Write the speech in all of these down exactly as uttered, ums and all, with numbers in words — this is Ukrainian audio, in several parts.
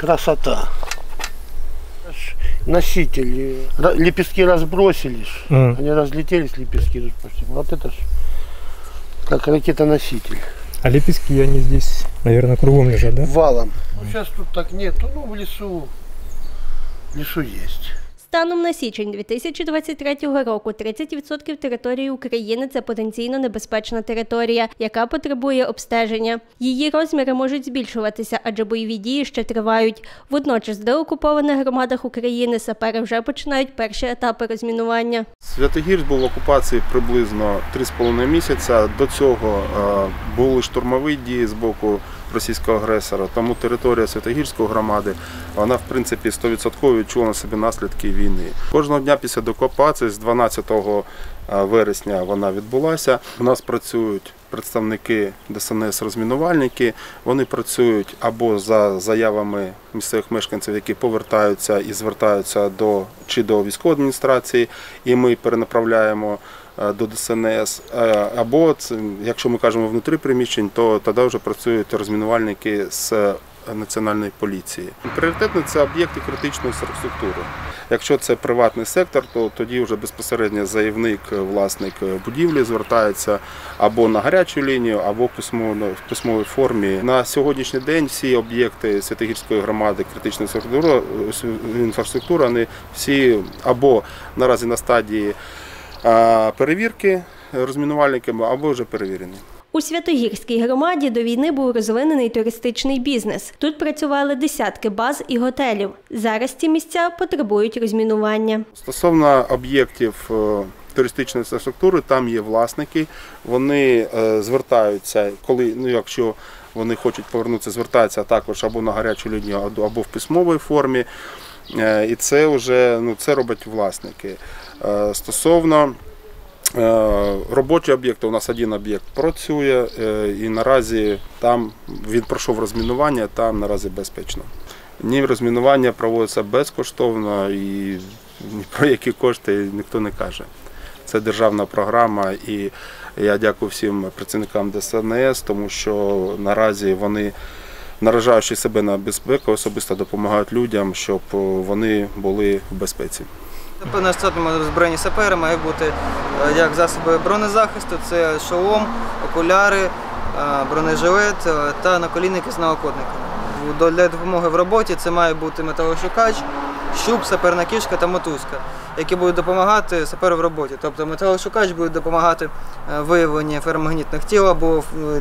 Красота. Носители. Лепестки разбросились, mm. они разлетелись, лепестки. Вот это ж как ракетоноситель. А лепестки, они здесь, наверное, кругом лежат, да? Валом. Ну, сейчас тут так нету, ну в лесу, в лесу есть. Станом на січень дві тисячі двадцять третього року тридцять відсотків території України – це потенційно небезпечна територія, яка потребує обстеження. Її розміри можуть збільшуватися, адже бойові дії ще тривають. Водночас, в деокупованих громадах України сапери вже починають перші етапи розмінування. Святогірськ був в окупації приблизно три з половиною місяця. До цього були штурмові дії з боку російського агресора, тому територія Святогірської громади, вона в принципі сто відсотків відчула на собі наслідки війни. Кожного дня після деокупації, з дванадцятого вересня вона відбулася. У нас працюють представники Де Ес Ен Ес-розмінувальники, вони працюють або за заявами місцевих мешканців, які повертаються і звертаються до, чи до військової адміністрації, і ми перенаправляємо до Де Ес Ен Ес, або, якщо ми кажемо внутрі приміщень, то тоді вже працюють розмінувальники з Національної поліції. Пріоритетно це об'єкти критичної інфраструктури. Якщо це приватний сектор, то тоді вже безпосередньо заявник, власник будівлі звертається або на гарячу лінію, або в письмовій формі. На сьогоднішній день всі об'єкти Святогірської громади критичної інфраструктури, вони всі або наразі на стадії перевірки розмінувальниками, або вже перевірені. У Святогірській громаді до війни був розвинений туристичний бізнес. Тут працювали десятки баз і готелів. Зараз ці місця потребують розмінування. Стосовно об'єктів туристичної інфраструктури, там є власники. Вони звертаються, коли, ну, якщо вони хочуть повернутися, звертаються також або на гарячу лінію, або в письмовій формі. І це вже, ну, це роблять власники. Стосовно робочі об'єкти, у нас один об'єкт працює і наразі там він пройшов розмінування, там наразі безпечно. Ні, розмінування проводиться безкоштовно і про які кошти ніхто не каже. Це державна програма і я дякую всім працівникам Де Ес Ен Ес, тому що наразі вони, наражаючи себе на безпеку, особисто допомагають людям, щоб вони були в безпеці. На статному озброєнні сапери має бути як засоби бронезахисту, це шолом, окуляри, бронежилет та наколінники з налокотниками. Для допомоги в роботі це має бути металошукач, щуп, саперна кішка та мотузка, які будуть допомагати саперу в роботі. Тобто металошукач буде допомагати виявленні ферромагнітних тіл або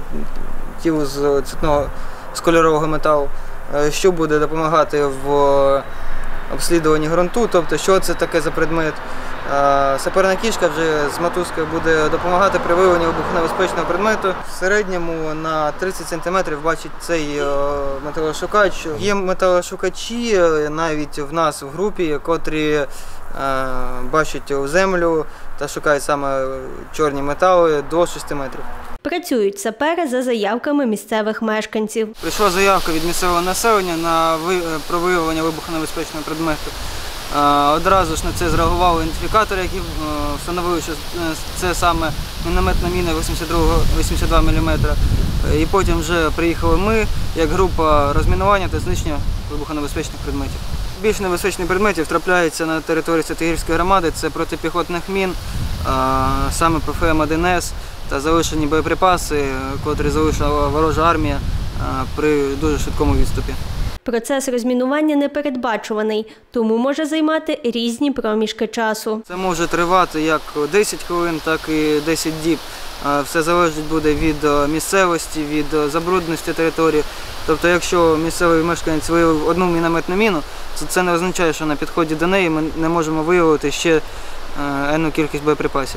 тіл з цвітного, з кольорового металу, щуп буде допомагати в обслідуванні ґрунту, тобто що це таке за предмет. Саперна кішка вже з мотузкою буде допомагати при виявленні вибухонебезпечного предмету. В середньому на тридцять сантиметрів бачить цей металошукач. Є металошукачі навіть в нас в групі, котрі бачать у землю та шукають саме чорні метали до шести метрів. Працюють сапери за заявками місцевих мешканців. Прийшла заявка від місцевого населення на про виявлення вибухонебезпечного предмету. Одразу ж на це зреагували ідентифікатори, які встановили, що це саме мінометна міна вісімдесят два міліметри. І потім вже приїхали ми, як група розмінування та знищення вибухонебезпечних предметів. Більш небезпечних предметів трапляється на території Святогірської громади, це протипіхотних мін, саме Пе Фе Ем один Ес та залишені боєприпаси, котрі залишила ворожа армія при дуже швидкому відступі. Процес розмінування непередбачуваний, тому може займати різні проміжки часу. Це може тривати як десять хвилин, так і десять діб. Все залежить буде від місцевості, від забрудненості території. Тобто, якщо місцевий мешканець виявив одну мінометну міну, то це не означає, що на підході до неї ми не можемо виявити ще енну кількість боєприпасів.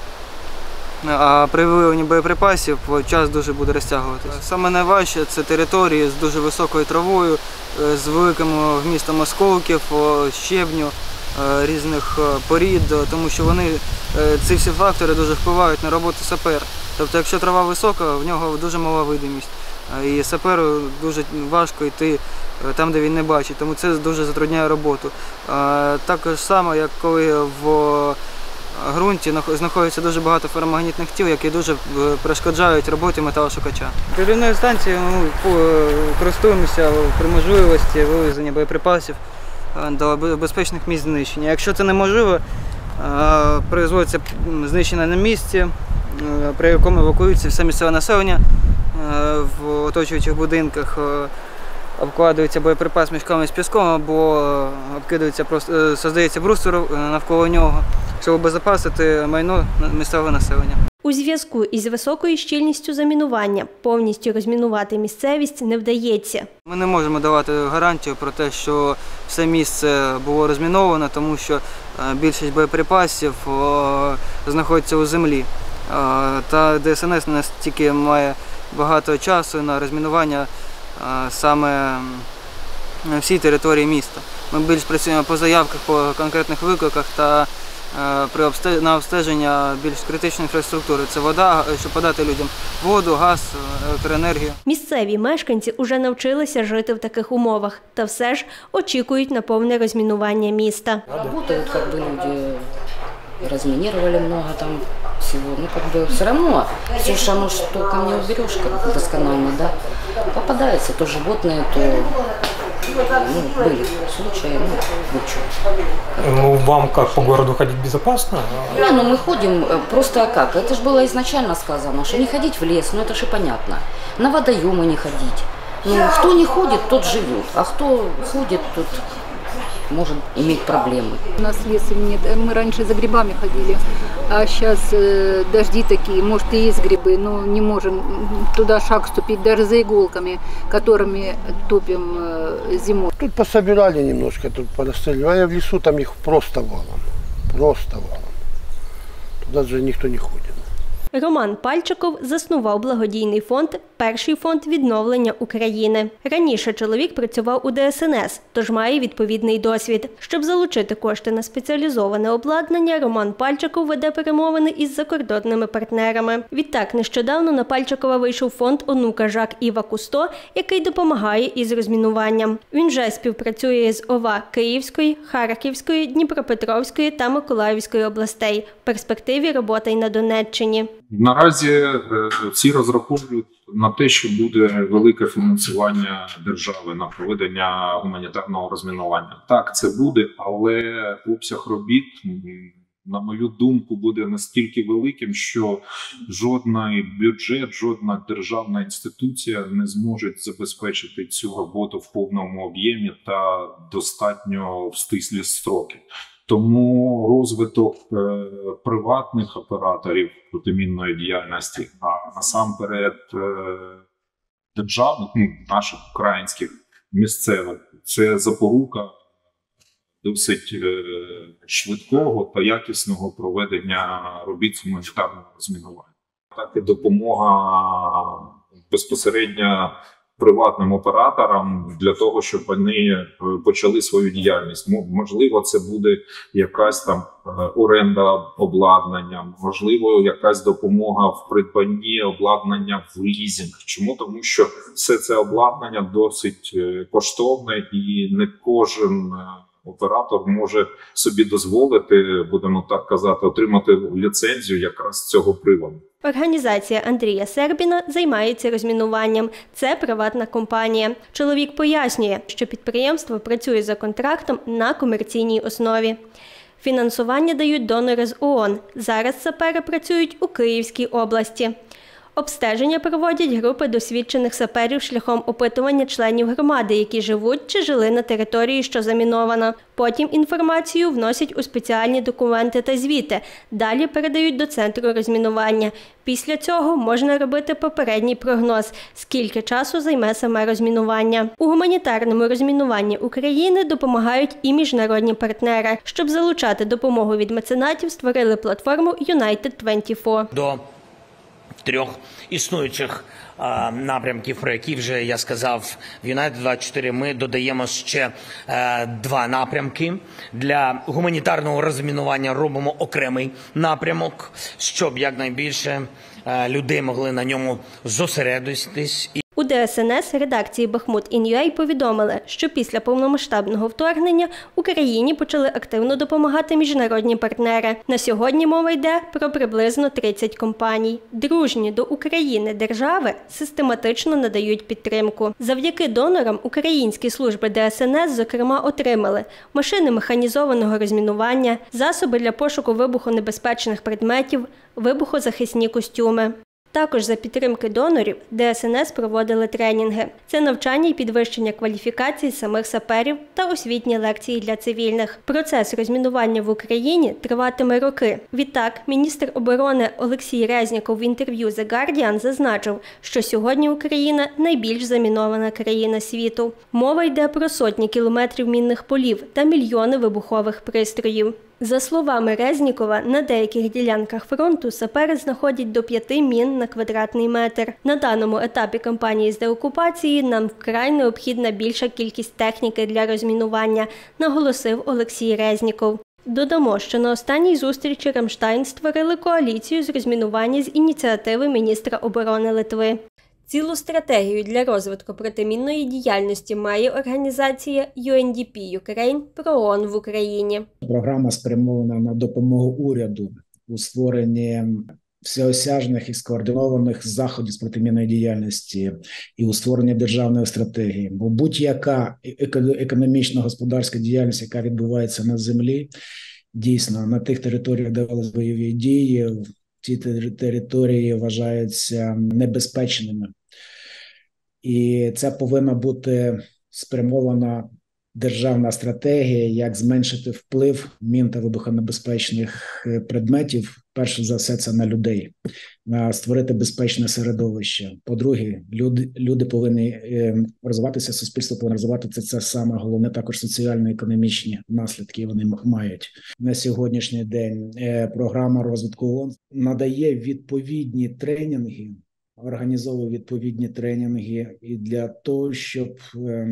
А при виявленні боєприпасів час дуже буде розтягуватися. Саме найважче – це території з дуже високою травою, з великим вмістом осколків, щебню, різних порід, тому що вони, ці всі фактори дуже впливають на роботу сапера. Тобто, якщо трава висока, в нього дуже мала видимість. І саперу дуже важко йти там, де він не бачить, тому це дуже затрудняє роботу. Також само, як коли в ґрунті знаходиться дуже багато ферромагнітних тіл, які дуже перешкоджають роботі металошукача. Підривною станцією ми користуємося при можливості вивезення боєприпасів до безпечних місць знищення. Якщо це неможливо, производиться знищення на місці, при якому евакуюється все місцеве населення в оточуючих будинках, обкладаються боєприпас мішками з піском або обкидаються, просто создається бруствер навколо нього, щоб обезопасити майно місцевого населення. У зв'язку із високою щільністю замінування повністю розмінувати місцевість не вдається. Ми не можемо давати гарантію про те, що все місце було розміновано, тому що більшість боєприпасів знаходиться у землі. Та Де С Ен С не настільки має багато часу на розмінування саме всій території міста. Ми більш працюємо по заявках, по конкретних викликах та при обстеж... на обстеження більш критичної інфраструктури. Це вода, щоб подати людям воду, газ, електроенергію. Місцеві мешканці уже навчилися жити в таких умовах, та все ж очікують на повне розмінування міста. Працюють, як би люди розмінували много там всего, ну как бы все равно, все же оно, что камни уберешь, как досконально, да, попадается то животные, то, ну, были случаи, ну, ничего. Ну, вам как, по городу ходить безопасно? Не, ну мы ходим, просто как, это же было изначально сказано, что не ходить в лес, ну это же понятно, на водоемы не ходить. Ну, кто не ходит, тот живет, а кто ходит, тот может иметь проблемы. У нас леса нет, мы раньше за грибами ходили, а сейчас э, дожди такие, может и есть грибы, но не можем туда шаг ступить, даже за иголками, которыми топим э, зимой. Тут пособирали немножко, тут порастреливали, а в лесу там их просто валом, просто валом. Туда же никто не ходит. Роман Пальчиков заснував благодійний фонд «Перший фонд відновлення України». Раніше чоловік працював у Де С Ен С, тож має відповідний досвід. Щоб залучити кошти на спеціалізоване обладнання, Роман Пальчиков веде перемовини із закордонними партнерами. Відтак, нещодавно на Пальчикова вийшов фонд онука Жак Іва Кусто, який допомагає із розмінуванням. Він вже співпрацює з О В А Київської, Харківської, Дніпропетровської та Миколаївської областей. В перспективі робота й на Донеччині. Наразі всі розраховують на те, що буде велике фінансування держави на проведення гуманітарного розмінування. Так, це буде, але обсяг робіт, на мою думку, буде настільки великим, що жодний бюджет, жодна державна інституція не зможе забезпечити цю роботу в повному об'ємі та достатньо в стислі строки. Тому розвиток е, приватних операторів протимінної діяльності, а насамперед е, державних, ну, наших українських, місцевих, це запорука досить е, швидкого та якісного проведення робіт з гуманітарного розмінування. Так і допомога безпосередньо приватним операторам для того, щоб вони почали свою діяльність. Можливо, це буде якась там оренда обладнання, можливо, якась допомога в придбанні обладнання в лізинг. Чому? Тому що все це обладнання досить коштовне і не кожен оператор може собі дозволити, будемо так казати, отримати ліцензію якраз з цього приводу. Організація Андрія Сербіна займається розмінуванням. Це приватна компанія. Чоловік пояснює, що підприємство працює за контрактом на комерційній основі. Фінансування дають донори з О О Н. Зараз сапери працюють у Київській області. Обстеження проводять групи досвідчених саперів шляхом опитування членів громади, які живуть чи жили на території, що замінована. Потім інформацію вносять у спеціальні документи та звіти. Далі передають до центру розмінування. Після цього можна робити попередній прогноз, скільки часу займе саме розмінування. У гуманітарному розмінуванні України допомагають і міжнародні партнери. Щоб залучати допомогу від меценатів, створили платформу Юнайтед двадцять чотири. До трьох існуючих а, напрямків, про які вже я сказав в Юнайтед двадцять чотири, ми додаємо ще а, два напрямки. Для гуманітарного розмінування робимо окремий напрямок, щоб якнайбільше а, людей могли на ньому зосередитись. У Де ДСНС редакції Бахмут.Ін.Ю.А повідомили, що після повномасштабного вторгнення Україні почали активно допомагати міжнародні партнери. На сьогодні мова йде про приблизно тридцять компаній. Дружні до України держави систематично надають підтримку. Завдяки донорам українські служби ДСНС, зокрема, отримали машини механізованого розмінування, засоби для пошуку вибухонебезпечних предметів, вибухозахисні костюми. Також за підтримки донорів ДСНС проводили тренінги. Це навчання і підвищення кваліфікації самих саперів та освітні лекції для цивільних. Процес розмінування в Україні триватиме роки. Відтак, міністр оборони Олексій Резніков в інтерв'ю The Guardian зазначив, що сьогодні Україна – найбільш замінована країна світу. Мова йде про сотні кілометрів мінних полів та мільйони вибухових пристроїв. За словами Резнікова, на деяких ділянках фронту сапери знаходять до п'яти мін на квадратний метр. На даному етапі кампанії з деокупації нам вкрай необхідна більша кількість техніки для розмінування, наголосив Олексій Резніков. Додамо, що на останній зустрічі Рамштайн створили коаліцію з розмінування з ініціативи міністра оборони Литви. Цілу стратегію для розвитку протимінної діяльності має організація ю ен ді пі Ukraine про ООН в Україні. Програма спрямована на допомогу уряду у створенні всеосяжних і скоординованих заходів з протимінної діяльності і у створенні державної стратегії. Бо будь-яка економічно-господарська діяльність, яка відбувається на землі, дійсно на тих територіях, де велись бойові дії, ці території вважаються небезпечними. І це повинна бути спрямована державна стратегія, як зменшити вплив мін та вибухонебезпечних предметів, перш за все, це на людей, на створити безпечне середовище. По-друге, люди, люди повинні е, розвиватися, суспільство повинно розвиватися, це саме головне, також соціально-економічні наслідки вони мають. На сьогоднішній день е, програма розвитку ООН надає відповідні тренінги, організовує відповідні тренінги і для того, щоб е,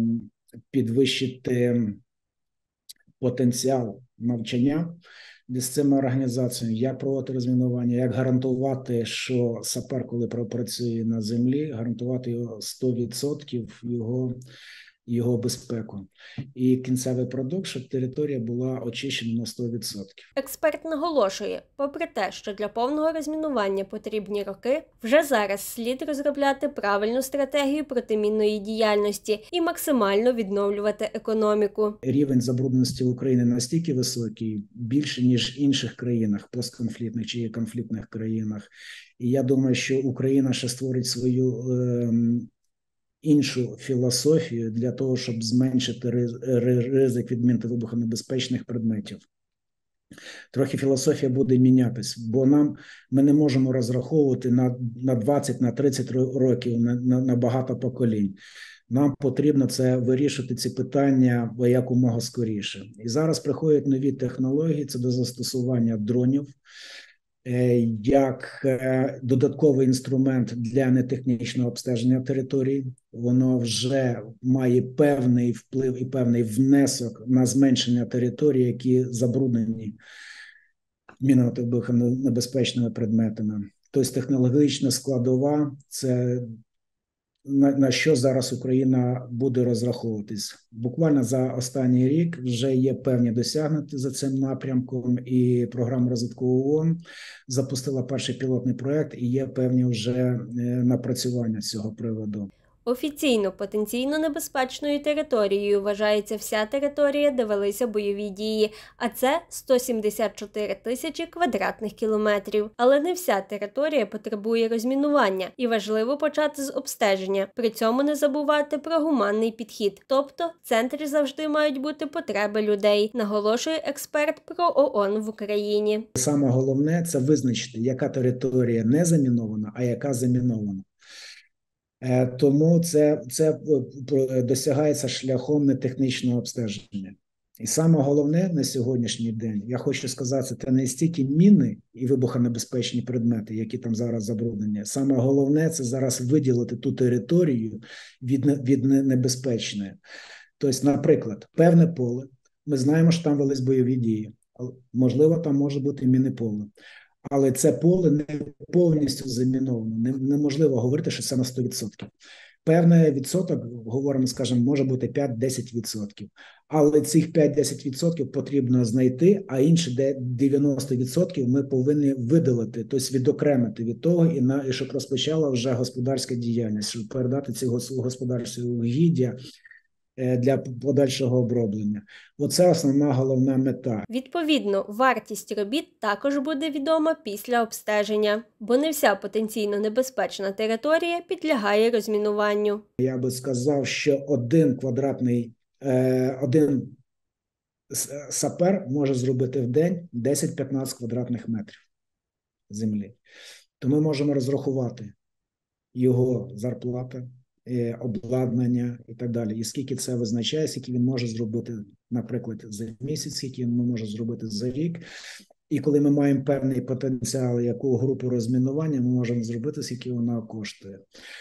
підвищити потенціал навчання з цими організаціями, як проводити розмінування, як гарантувати, що сапер, коли працює на землі, гарантувати його сто відсотків його, його безпеку. І кінцевий продукт, щоб територія була очищена на сто відсотків. Експерт наголошує, попри те, що для повного розмінування потрібні роки, вже зараз слід розробляти правильну стратегію протимінної діяльності і максимально відновлювати економіку. Рівень забрудненості в Україні настільки високий, більше, ніж в інших країнах, постконфліктних чи конфліктних країнах. І я думаю, що Україна ще створить свою е, іншу філософію для того, щоб зменшити ризик від мін та вибухонебезпечних предметів. Трохи філософія буде мінятись, бо нам ми не можемо розраховувати на, на двадцять, на тридцять років, на, на, на багато поколінь. Нам потрібно це вирішити ці питання якомога скоріше. І зараз приходять нові технології, це до застосування дронів, як додатковий інструмент для нетехнічного обстеження території. Воно вже має певний вплив і певний внесок на зменшення території, які забруднені мінно-вибухонебезпечними предметами. Тобто технологічна складова – це на, на що зараз Україна буде розраховуватись. Буквально за останній рік вже є певні досягнення за цим напрямком, і програма розвитку ООН запустила перший пілотний проект, і є певні вже напрацювання з цього приводу. Офіційно потенційно небезпечною територією вважається вся територія, де велися бойові дії, а це сто сімдесят чотири тисячі квадратних кілометрів. Але не вся територія потребує розмінування, і важливо почати з обстеження. При цьому не забувати про гуманний підхід, тобто в центрі завжди мають бути потреби людей, наголошує експерт про ООН в Україні. Саме головне – це визначити, яка територія не замінована, а яка замінована. Тому це, це досягається шляхом нетехнічного обстеження. І саме головне на сьогоднішній день, я хочу сказати, це не стільки міни і вибухонебезпечні предмети, які там зараз забруднені. Саме головне – це зараз виділити ту територію від, від небезпечної. Тобто, наприклад, певне поле, ми знаємо, що там велись бойові дії. Можливо, там може бути міни-поле. Але це поле не повністю заміновано. Неможливо говорити, що це на сто відсотків. Певний відсоток, говоримо, скажімо, може бути п'ять-десять відсотків. Але цих п'ять-десять відсотків потрібно знайти, а інші дев'яносто відсотків ми повинні видалити, тобто відокремити від того, і, на, і щоб розпочала вже господарська діяльність, щоб передати ці господарські угіддя для подальшого оброблення. Оце основна головна мета. Відповідно, вартість робіт також буде відома після обстеження, бо не вся потенційно небезпечна територія підлягає розмінуванню. Я би сказав, що один квадратний, е, один сапер може зробити в день десять-п'ятнадцять квадратних метрів землі. То ми можемо розрахувати його зарплату, обладнання і так далі. І скільки це визначає, скільки він може зробити, наприклад, за місяць, скільки він може зробити за рік. І коли ми маємо певний потенціал, яку групу розмінування, ми можемо зробити, скільки вона коштує.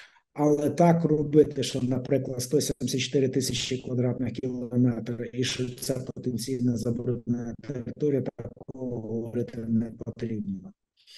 Але так робити, що, наприклад, сто сімдесят чотири тисячі квадратних кілометрів і що це потенційно забруднена територія, такого говорити не потрібно.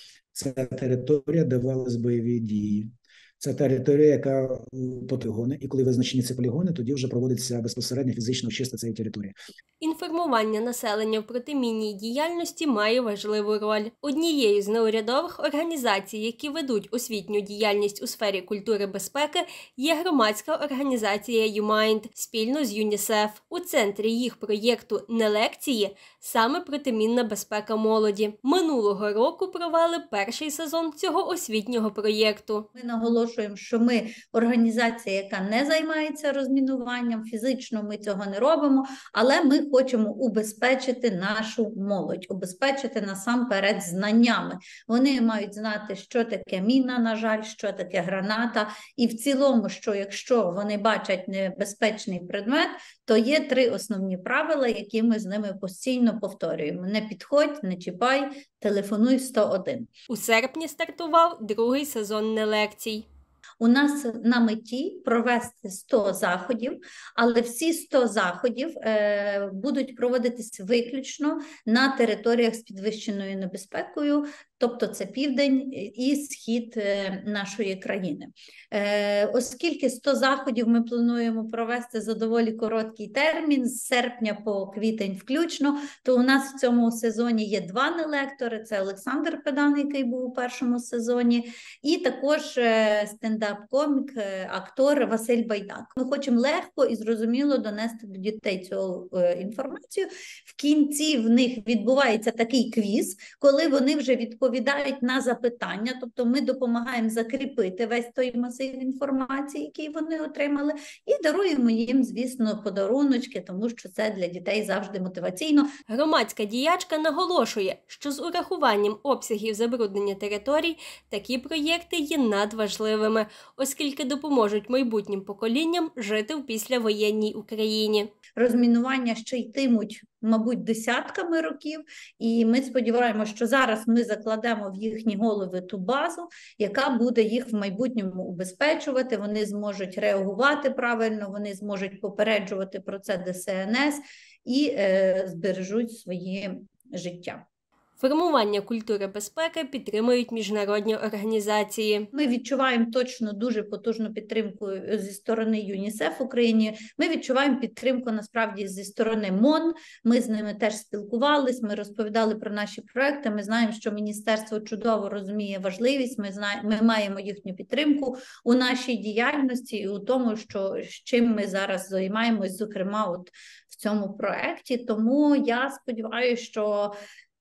Це територія, де велись бойові дії. Це територія, яка полігони, і коли визначені ці полігони, тоді вже проводиться безпосередньо фізично чистка цієї території. Інформування населення в протимінній діяльності має важливу роль. Однією з неурядових організацій, які ведуть освітню діяльність у сфері культури безпеки, є громадська організація «Юмайнд» спільно з ЮНІСЕФ. У центрі їх проєкту «Не лекції» саме протимінна безпека молоді. Минулого року провели перший сезон цього освітнього проєкту. Ми наголошуємо, що ми організація, яка не займається розмінуванням, фізично ми цього не робимо, але ми хочемо убезпечити нашу молодь, убезпечити насамперед знаннями. Вони мають знати, що таке міна, на жаль, що таке граната, і в цілому, що якщо вони бачать небезпечний предмет, то є три основні правила, які ми з ними постійно повторюємо. Не підходь, не чіпай, телефонуй сто один. У серпні стартував другий сезон «Не лекцій». У нас на меті провести сто заходів, але всі сто заходів е, будуть проводитись виключно на територіях з підвищеною небезпекою, тобто це південь і схід нашої країни. Е, оскільки сто заходів ми плануємо провести за доволі короткий термін, з серпня по квітень включно, то у нас в цьому сезоні є два нелектори, це Олександр Педан, який був у першому сезоні, і також стендап-комік, актор Василь Байдак. Ми хочемо легко і зрозуміло донести до дітей цю інформацію. В кінці в них відбувається такий квіз, коли вони вже відповідають відповідають на запитання, тобто ми допомагаємо закріпити весь той масив інформації, який вони отримали, і даруємо їм, звісно, подаруночки, тому що це для дітей завжди мотиваційно. Громадська діячка наголошує, що з урахуванням обсягів забруднення територій такі проєкти є надважливими, оскільки допоможуть майбутнім поколінням жити в післявоєнній Україні. Розмінування ще йтимуть, мабуть, десятками років, і ми сподіваємося, що зараз ми закладемо в їхні голови ту базу, яка буде їх в майбутньому убезпечувати, вони зможуть реагувати правильно, вони зможуть попереджувати про це Де Се Ен Ес і е, збережуть своє життя. Формування культури безпеки підтримують міжнародні організації. Ми відчуваємо точно дуже потужну підтримку зі сторони ЮНІСЕФ в Україні. Ми відчуваємо підтримку, насправді, зі сторони МОН. Ми з ними теж спілкувались, ми розповідали про наші проекти. Ми знаємо, що міністерство чудово розуміє важливість, ми, знаємо, ми маємо їхню підтримку у нашій діяльності і у тому, що, з чим ми зараз займаємось, зокрема, от в цьому проекті. Тому я сподіваюся, що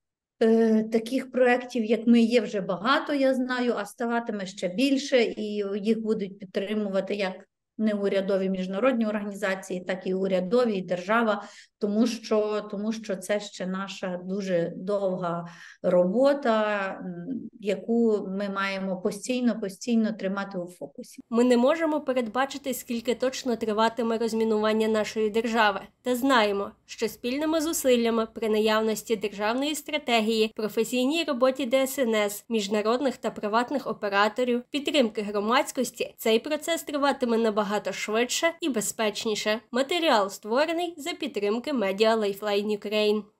таких проєктів, як ми, є вже багато, я знаю, а ставатиме ще більше, і їх будуть підтримувати як неурядові міжнародні організації, так і урядові, і держава, тому що, тому що це ще наша дуже довга робота, яку ми маємо постійно, постійно тримати у фокусі. Ми не можемо передбачити, скільки точно триватиме розмінування нашої держави. Та знаємо, що спільними зусиллями при наявності державної стратегії, професійній роботі Де Ес Ен Ес, міжнародних та приватних операторів, підтримки громадськості, цей процес триватиме набагато швидше і безпечніше. Матеріал створений за підтримки Media Lifeline Ukraine.